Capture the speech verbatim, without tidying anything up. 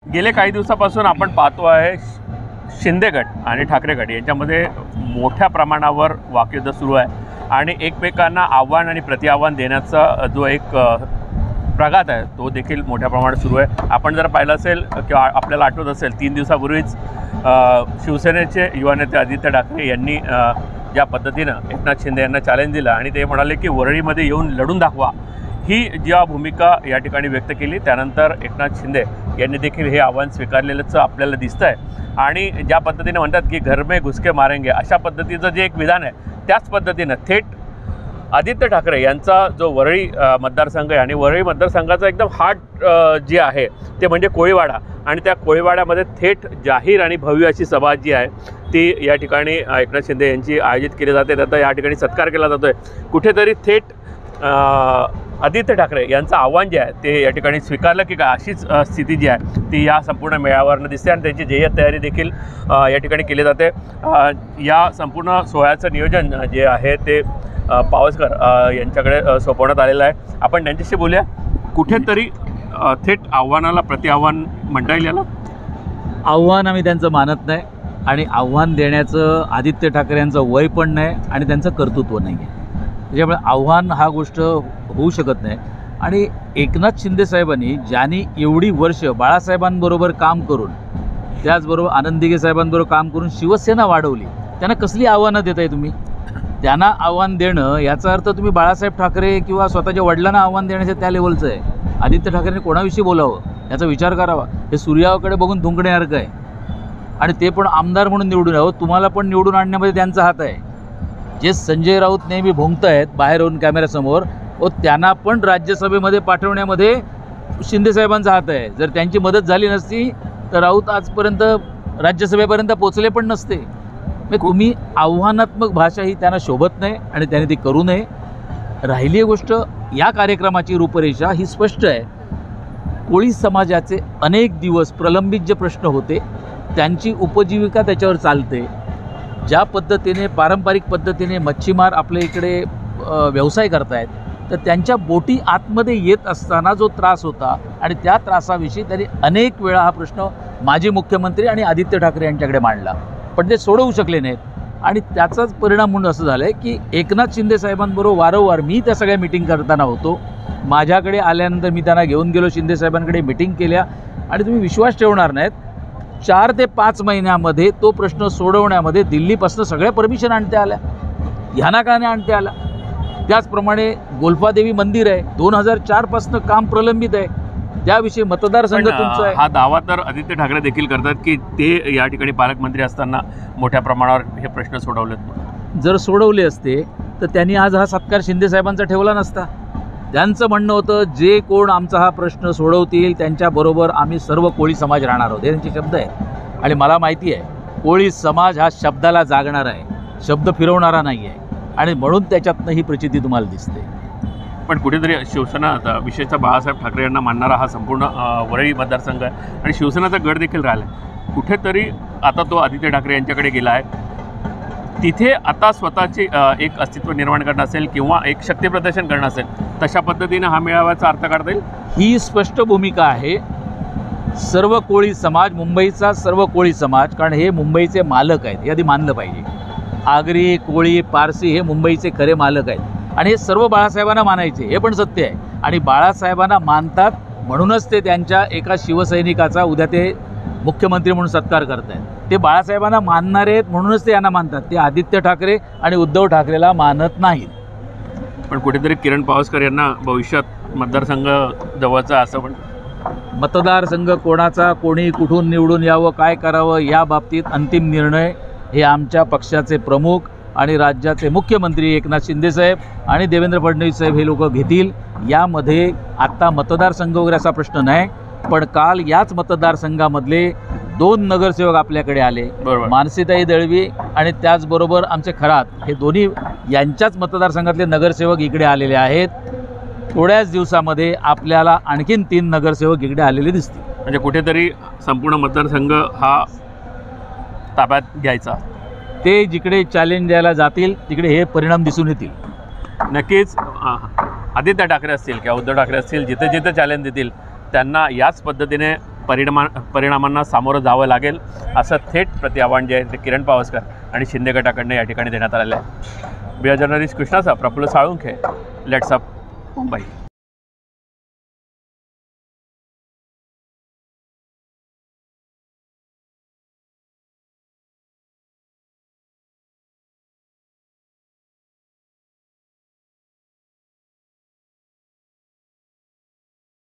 गेले काही दिवसापासून आपण पाहतो आहे शिंदे गट आणि ठाकरे गट यांच्यामध्ये मोठ्या प्रमाणावर वाकयुद्ध सुरू आहे आणि एकमेकांना आव्हान आणि प्रतिआव्हान देण्याचा जो एक प्रघात आहे तो देखील मोठ्या प्रमाणात सुरू आहे। आपण जर पाहिलं असेल किंवा आपल्याला आठवत असेल तीन दिवसापूर्वीच शिवसेनेचे युवा नेते आदित्य ठाकरे यांनी ज्या पद्धतीनं एकनाथ शिंदे यांना चॅलेंज दिलं आणि ते म्हणाले की वरळीमध्ये येऊन लढून दाखवा, ही ज्या भूमिका या ठिकाणी व्यक्त केली त्यानंतर एकनाथ शिंदे यांनी देखील हे आव्हान स्वीकारलेलंच आपल्याला दिसतं आहे। आणि ज्या पद्धतीने म्हणतात की घर में घुसके मारेंगे अशा पद्धतीचं जे एक विधान आहे त्याच पद्धतीनं थेट आदित्य ठाकरे यांचा जो वरळी मतदारसंघ आहे आणि वरळी मतदारसंघाचा एकदम हार्ट जे आहे ते म्हणजे कोळीवाडा आणि त्या कोळीवाड्यामध्ये थेट जाहीर आणि भव्य अशी सभा जी आहे ती या ठिकाणी एकनाथ शिंदे यांची आयोजित केली जाते। त्याचा या ठिकाणी सत्कार केला जातो आहे। कुठेतरी थेट आदित्य ठाकरे यांचं आव्हान जे आहे ते या ठिकाणी स्वीकारलं की काय अशीच स्थिती जी आहे ती या संपूर्ण मेळाव्यावरनं दिसते आणि त्यांची जय्यत तयारी देखील या ठिकाणी केली जाते। या संपूर्ण सोहळ्याचं नियोजन जे आहे ते पावसकर यांच्याकडे सोपवण्यात आलेलं आहे। आपण त्यांच्याशी बोलूया। कुठेतरी थेट आव्हानाला प्रतिआव्हान म्हणता येईल याला? आव्हान आम्ही त्यांचं मानत नाही आणि आव्हान देण्याचं आदित्य ठाकरे यांचं वय पण नाही आणि त्यांचं कर्तृत्व नाही आहे, त्याच्यामुळे आव्हान हा गोष्ट होऊ शकत नाही। आणि एकनाथ शिंदे साहेबांनी ज्यांनी एवढी वर्ष बाळासाहेबांबरोबर काम करून त्याचबरोबर आनंद दिघे साहेबांबरोबर काम करून शिवसेना वाढवली, त्यांना कसली आव्हानं देताय तुम्ही? त्यांना आव्हान देणं याचा अर्थ तुम्ही बाळासाहेब ठाकरे किंवा स्वतःच्या वडिलांना आव्हान देण्याच्या त्या लेवलचं आहे। आदित्य ठाकरेंनी कोणाविषयी बोलावं याचा विचार करावा। हे सूर्याकडे बघून धुंकण्यासारखं आहे आणि ते पण आमदार म्हणून निवडून यावं। तुम्हाला पण निवडून आणण्यामध्ये त्यांचा हात आहे। जे संजय राऊत नेहमी भोंगत आहेत बाहेर येऊन कॅमेऱ्यासमोर व त्यांना पण राज्यसभेमध्ये पाठवण्यामध्ये शिंदेसाहेबांचा हात आहे। जर त्यांची मदत झाली नसती तर राऊत आजपर्यंत राज्यसभेपर्यंत पोचले पण नसते। मग तुम्ही आव्हानात्मक भाषा ही त्यांना शोभत नाही आणि त्याने ती करू नये। राहिली गोष्ट या कार्यक्रमाची रूपरेषा ही स्पष्ट आहे। कोळी समाजाचे अनेक दिवस प्रलंबित जे प्रश्न होते त्यांची उपजीविका त्याच्यावर चालते। ज्या पद्धतीने पारंपरिक पद्धतीने मच्छीमार आपल्या इकडे व्यवसाय करतायत तर त्यांच्या बोटी आतमध्ये येत असताना जो त्रास होता आणि त्या त्रासाविषयी त्यांनी अनेक वेळा हा प्रश्न माजी मुख्यमंत्री आणि आदित्य ठाकरे यांच्याकडे मांडला, पण ते सोडवू शकले नाहीत। आणि त्याचाच परिणाम म्हणून असं झालं आहे की एकनाथ शिंदे साहेबांबरोबर वारंवार मी त्या सगळ्या मिटिंग करताना होतो। माझ्याकडे आल्यानंतर मी त्यांना घेऊन गेलो, शिंदे साहेबांकडे मिटिंग केल्या आणि तुम्ही विश्वास ठेवणार नाहीत, चार ते पाच महिन्यामध्ये तो प्रश्न सोडवण्यामध्ये दिल्लीपासून सगळ्या परमिशन आणते आल्या, ह्याना का नाही आणते आल्या। त्याचप्रमाणे गोल्फादेवी मंदिर आहे दोन हजार चारपासून काम प्रलंबित आहे, त्याविषयी मतदारसंघ तुमचा आहे। हा दावा तर आदित्य ठाकरे देखील करतात की ते या ठिकाणी पालकमंत्री असताना मोठ्या प्रमाणावर हे प्रश्न सोडवलेत। जर सोडवले असते तर त्यांनी आज हा सत्कार शिंदे साहेबांचा ठेवला नसता। त्यांचं म्हणणं होतं जे कोण आमचा हा प्रश्न सोडवतील त्यांच्याबरोबर आम्ही सर्व कोळी समाज राहणार आहोत, हे त्यांचे शब्द आहे। आणि मला माहिती आहे कोळी समाज हा शब्दाला जागणार आहे, शब्द फिरवणारा नाही आहे आणि म्हणून त्याच्यातनं ही प्रचिती तुम्हाला दिसते। पण कुठेतरी शिवसेना विशेषतः बाळासाहेब ठाकरे यांना मानणारा हा संपूर्ण वरळी मतदारसंघ आहे आणि शिवसेनेचा गड देखील राहिला आहे। कुठेतरी आता तो आदित्य ठाकरे यांच्याकडे गेला आहे, तिथे आता स्वतःचे एक अस्तित्व निर्माण करणं असेल किंवा एक शक्ती प्रदर्शन करणं असेल, तशा पद्धतीनं हा मेळाव्याचा अर्थ काढता येईल। ही स्पष्ट भूमिका आहे सर्व कोळी समाज, मुंबईचा सर्व कोळी समाज, कारण हे मुंबईचे मालक आहेत, हे आधी मानलं पाहिजे। आगरी, कोळी, पारसी हे मुंबईचे खरे मालक आहेत आणि हे सर्व बाळासाहेबांना मानायचे, हे पण सत्य आहे। आणि बाळासाहेबांना मानतात म्हणूनच ते त्यांच्या एका शिवसैनिकाचा उद्या ते मुख्यमंत्री म्हणून सत्कार करत आहेत। ते बाळासाहेबांना मानणारे आहेत म्हणूनच ते यांना मानतात, ते आदित्य ठाकरे आणि उद्धव ठाकरेला मानत नाहीत। पण कुठेतरी किरण पावसकर यांना भविष्यात मतदारसंघ जवळचा असं पण मतदारसंघ कोणाचा, कोणी कुठून निवडून यावं, काय करावं या बाबतीत अंतिम निर्णय हे आमच्या पक्षाचे प्रमुख आणि राज्याचे मुख्यमंत्री एकनाथ शिंदेसाहेब आणि देवेंद्र फडणवीस साहेब हे लोक घेतील। यामध्ये आत्ता मतदारसंघ वगैरे असा प्रश्न नाही, पण काल याच मतदारसंघामधले दोन नगरसेवक आपल्याकडे आले, मानसीताई दळवी आणि त्याचबरोबर आमचे खरात, हे दोन्ही यांच्याच मतदारसंघातले नगरसेवक इकडे आलेले आहेत। थोड्याच दिवसामध्ये आपल्याला आणखीन तीन नगरसेवक इकडे आलेले दिसतील। म्हणजे कुठेतरी संपूर्ण मतदारसंघ हा ताब्यात घ्यायचा, ते जिकडे चॅलेंज द्यायला जातील तिकडे हे परिणाम दिसून येतील। नक्कीच आदित्य ठाकरे असतील किंवा उद्धव ठाकरे असतील जिथे जिथे चॅलेंज देतील त्यांना याच पद्धतीने परिणामा परिणामांना सामोरं जावं लागेल असं थेट प्रति आव्हान जे आहे ते किरण पावसकर आणि शिंदे गटाकडनं या ठिकाणी देण्यात आलेलं आहे. बिहार जर्नलिस्ट कृष्णाचा प्रफुल्ल साळुंखे, लेट्स अप मुंबई.